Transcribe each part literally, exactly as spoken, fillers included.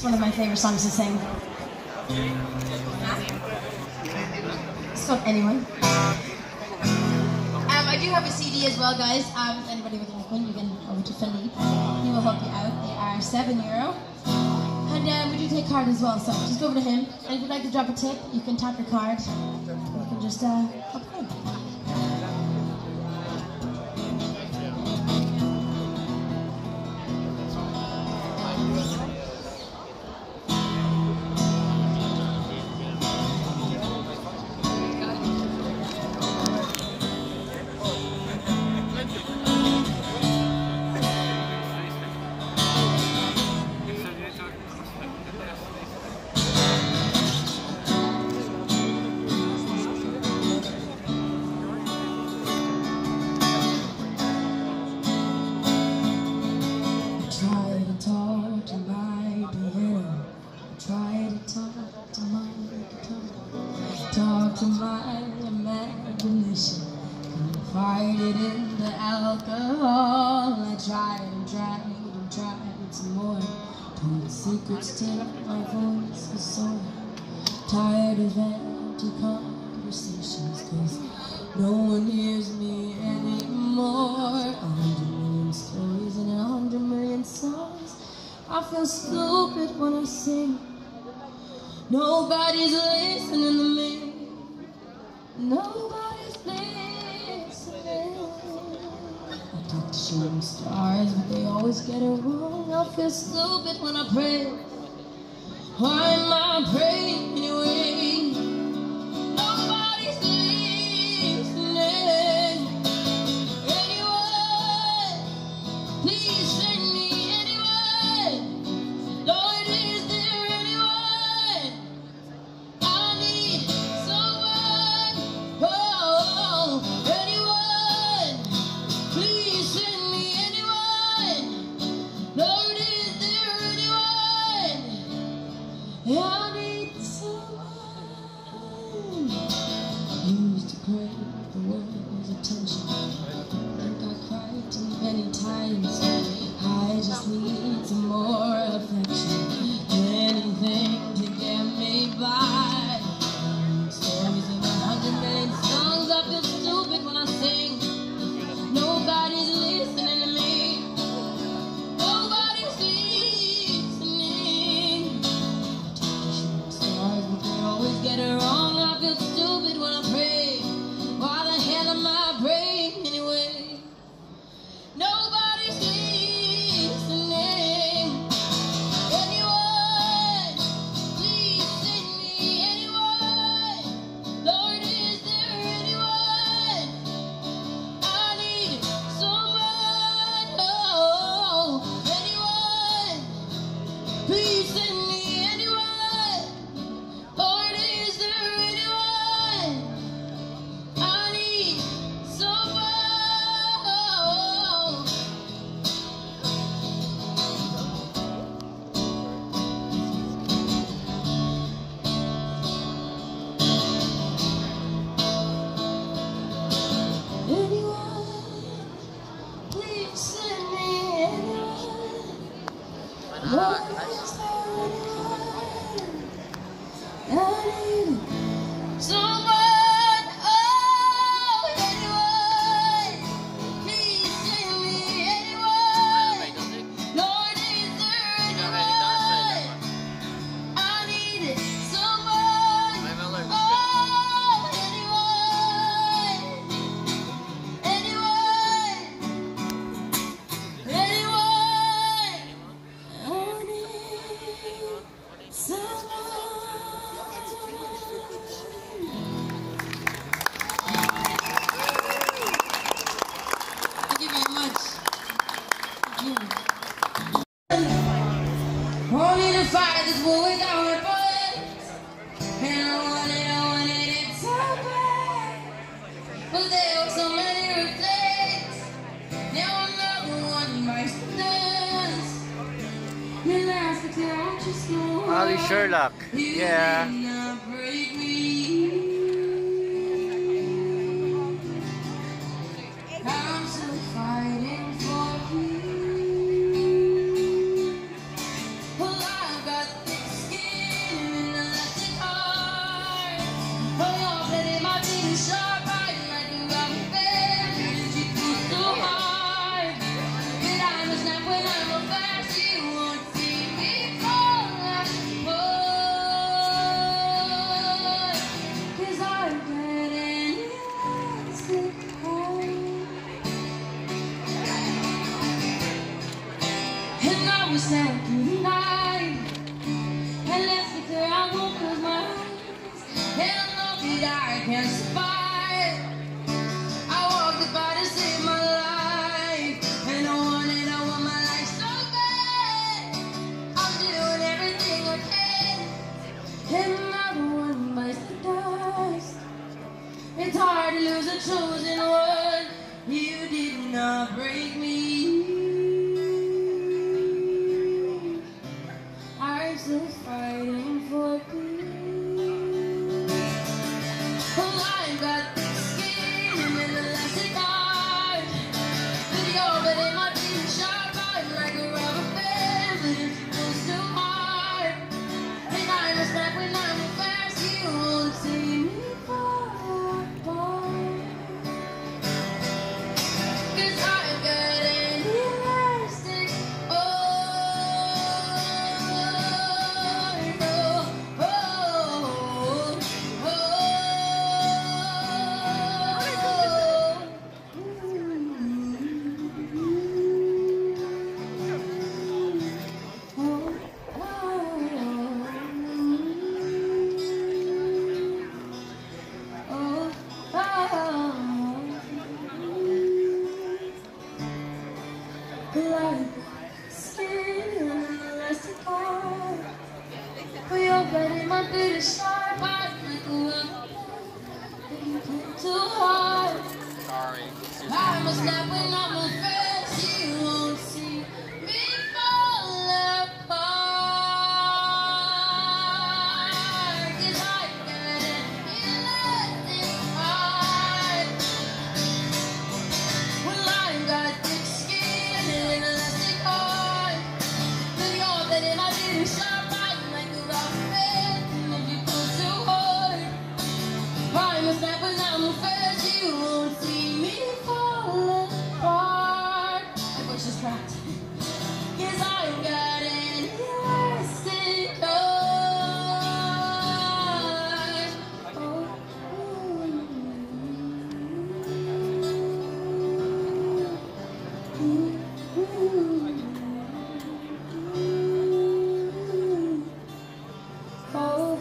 one of my favorite songs to sing. It's called Anyone. Um, I do have a C D as well, guys. Um, anybody with a husband, you can over to Philippe. He will help you out. They are seven euro. And um, we do take card as well, so just go over to him. And if you'd like to drop a tip, you can tap your card. You can just uh, help him. Talk to my imagination, confided in the alcohol. I tried and tried and tried some more. Told secrets till my voice was sore. Tired of empty conversations, cause no one hears me anymore. A hundred million stories and a hundred million songs. I feel stupid when I sing. Nobody's listening to me. Nobody's listening. I talk to shooting stars, but they always get it wrong. I feel stupid when I pray. Why am I praying anyway? Nobody's listening. Anyone, please send me anyone. Lord, is there anyone? I need someone. Oh, anyone, please send me anyone. Lord, is there anyone? I need someone. I used to crave the world's attention, and I cried too many times. I just need some more affection, anything to get me by. Stories of a hundred million songs. I feel stupid when I sing. Nobody's listening to me. Nobody's listening. Stars, but they always get it wrong. I feel stupid when I pray. Why the hell am I praying anyway? Nobody's listening. Anyone, please send me anyone. Lord, is there anyone? I need someone. Oh, anyone, please send me anyone. Lord, is there anyone? I need someone. Anyone, please send me anyone. Lord, is there anyone? I need someone. Oh, anyone, please send me anyone. Lord, is there anyone? I need someone. Oh, anyone, anyone, anyone. I need someone. Thank you very much. Thank you. Only to fight this war without weapons. And I want it, I want it, it's so bad. But there were so many mistakes. Now I'm not the one who makes the dance. Then ask if you're just going. Allie, Sherlock. Yeah. Not break me. I'm still fighting for you. Well, I've got that I can't survive. I walked the fight to save my life, and I want it, I want my life so bad. I'm doing everything I can, and another one bites the dust. It's hard to lose a chosen one. You did not break me. I'm still fighting for peace. Well, I've got thick skin and an elastic heart, but you're but it might be sharp. I'm like a rubber band, but if you pull so hard, and I know that when I'm fast, you won't see me fall apart. 'Cause I've got an elastic heart. Oh, oh, oh, like skin and an elastic heart, but your body might be the sharp. I'm like a rubber band, but you pull too hard. Sorry. I'm a snap when I'm a fast. You won't see me fall apart. 'Cause I got an elastic heart. Well, I've got thick skin and an elastic heart, but you're better than I did sharp. I'm like a rubber band, and if you pull too hard, I'm a snap when I'm a fast. You won't see me fall apart. My voice is cracked. 'Cause I've got an elastic heart. Oh, ooh, ooh, ooh. Oh,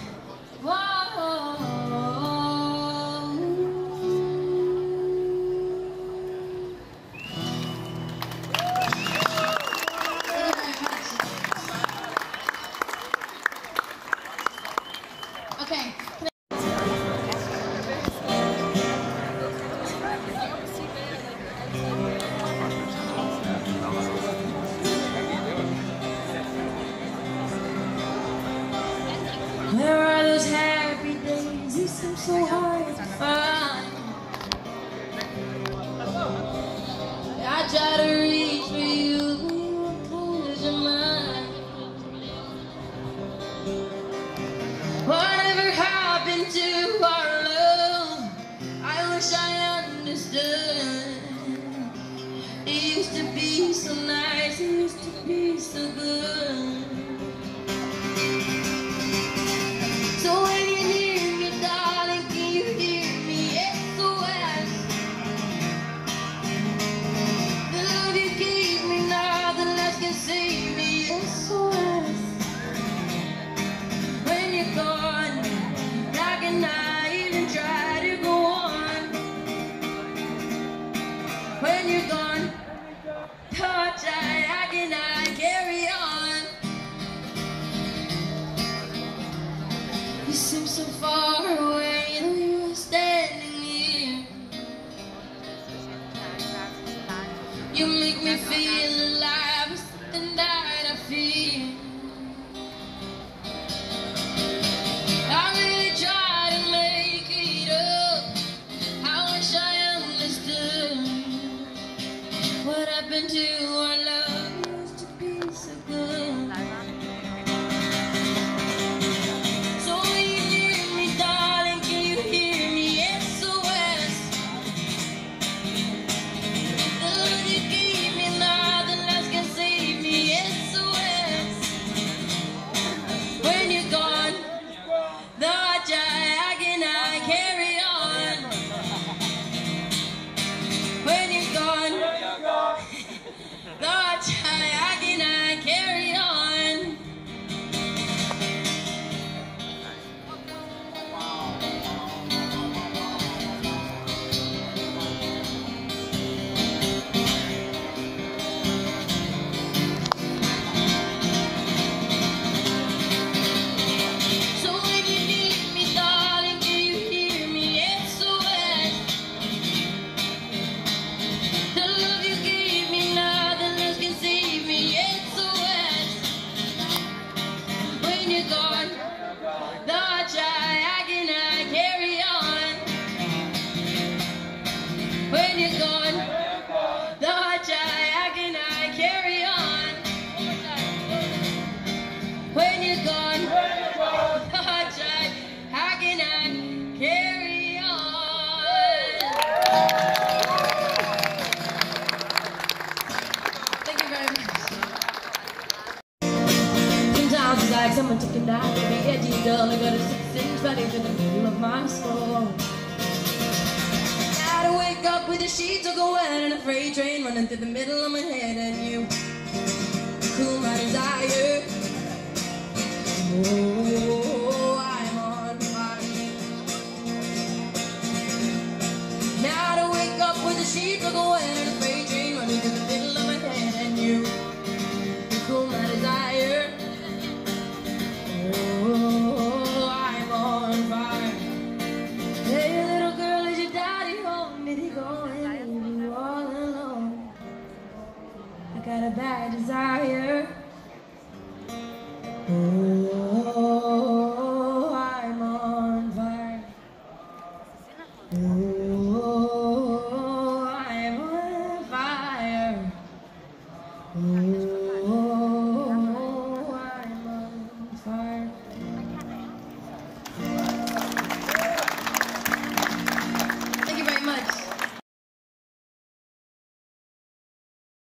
whoa. Okay. Where are those happy days? You seem so hard to find. I try to reach for you, but you won't close your mind. Whatever happened to our love? I wish I understood. It used to be so nice, it used to be so good. So when you hear me, darling, can you hear me? S O S. The love you gave me, nothing less can save me. S O S. When you're gone, how can I even try to go on? When you're gone, touch I, how can I carry on? you're gone, though I try, I cannot carry on. When you're gone, though I try, I cannot carry on. When you're gone, though I try, I cannot carry on. Thank you very much. Sometimes it's like someone took a knife, every edgy dull, and got a six-inch body to the middle of my skull. Now to wake up with the sheets all going and a freight train running through the middle of my head, and you cool my desire. Oh, I'm on fire. Now to wake up with the sheets all going and a freight train running through the middle of my head, and you cool my desire. Oh, I'm on fire. Hey, little girl, is your daddy home? Did he go and leave you all alone? I got a bad desire. Oh, I'm on fire. Oh.